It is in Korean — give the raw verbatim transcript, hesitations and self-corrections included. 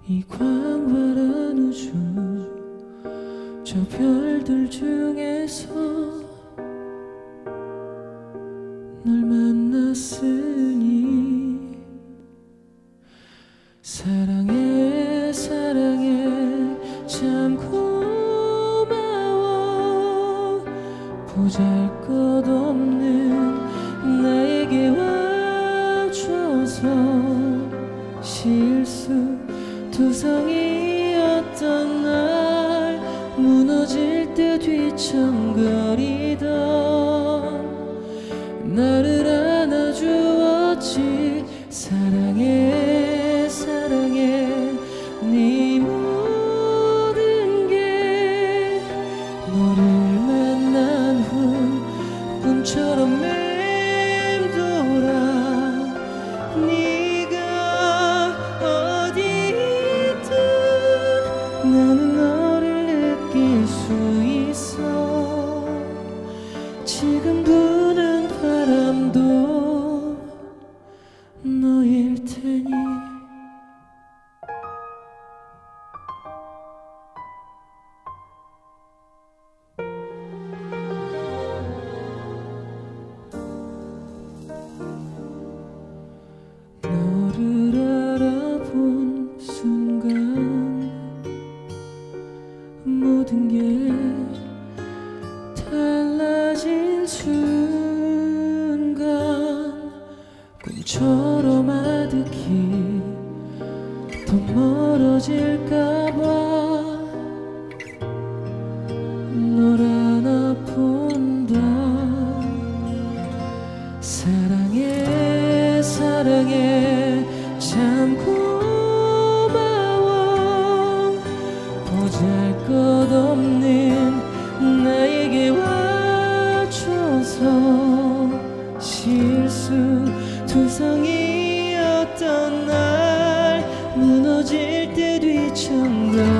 이 광활한 우주 저 별들 중에서 널 만났으니 사랑해 사랑해 참 고마워 보잘것없는 나에게 와줘서 실수투성이었던 날 무너질 때 뒤척거리던 나를 안아주었지. 사랑해 사랑해 네 모든 게 너를 만난 후 꿈처럼 맴돌아. 네가 어디 있든 나는 너를 느낄 수 있어. 지금 부는 바람도 너일 테니. 너를 알아본 순간 모든 게 달라진 순간 꿈처럼 아득히 더 멀어질까봐 널 안아본다. 사랑해 사랑해 참 고마워 보잘것없는 나에게 와줘서 실수투성이었던 날 무너질 때 뒤척거려